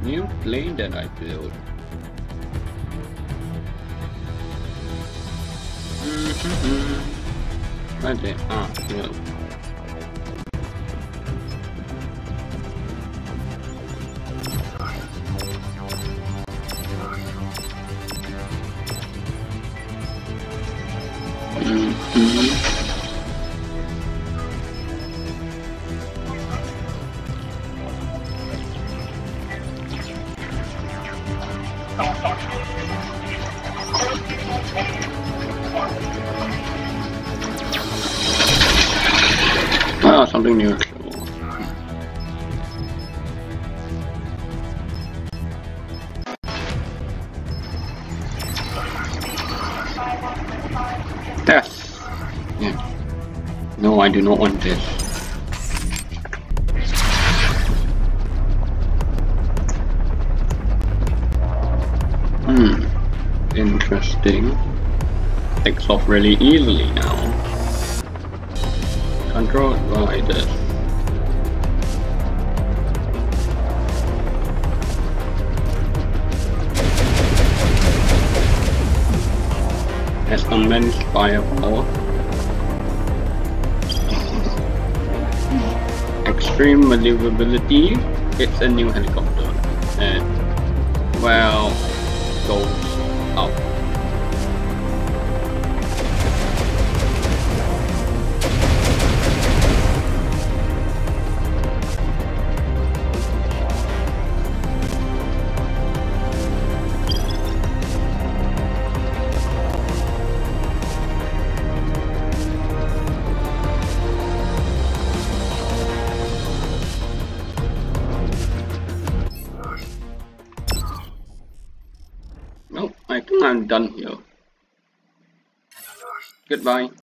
New plane that I built. Right there. Ah, yeah. Ah, something new. Yes. Yeah. No, I do not want this. Interesting. Takes off really easily now. Controlled by this. Has immense firepower. Extreme maneuverability. It's a new helicopter. And, well, goes up. Well, I think I'm done here. Goodbye.